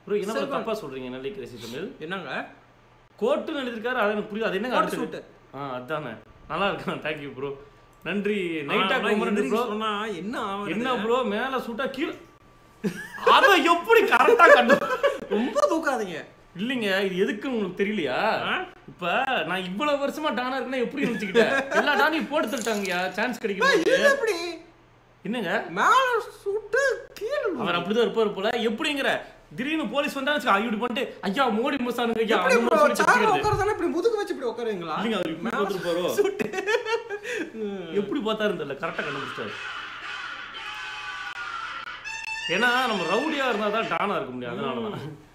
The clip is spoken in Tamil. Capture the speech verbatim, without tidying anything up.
ப்ரோ என்ன தப்பா சொல்றீங்க நல்ல கிரேசி தமிழ் என்னங்க கோட்டுன்னு எழுதிருக்காரு அது எனக்கு புரியுது அது என்னங்க கோட் சூட் ஆ அதானே நல்லா இருக்கு थैंक यू ப்ரோ நன்றி நைட்டா கோமரன் ப்ரோ சொன்னா என்ன ஆவறது என்ன ப்ரோ மேல சூட்டா கீழ அத எப்படி கரெக்ட்டா கண்டு ரொம்ப தூக்காதீங்க இல்லங்க இது எதுக்கு உங்களுக்கு தெரியலையா இப்ப நான் இவ்வளவு வருஷமா டானா இருக்கேன்னா எப்படி நினைச்சிட்டேன் எல்லா டானையும் போட்டு தள்ளிட்டாங்கயா சான்ஸ் கிடைக்குது எப்படி என்னங்க மேல சூட்டு கீழ அவர் அப்படிதான் இருப்பாரு போல எப்படிங்கற திடீர்னு போலீஸ் வந்தாச்சு ஐடி பண்ணிட்டு ஐயா மோடி மசானுங்க ஐயா அந்த மாதிரி சொல்லி சார் உட்கார்றதானே இப்படி முதுகு வச்சு இப்படி உட்காருவீங்களா இல்லங்க அவர் இப்படி போட்டு போறோ எப்படி பார்த்தாரு தெரியல கரெக்ட்டா கண்டுபிடிச்சாரு ஏன்னா நம்ம ரவுடியா இருந்தா தான் டானா இருக்க முடியும் அதனால தான்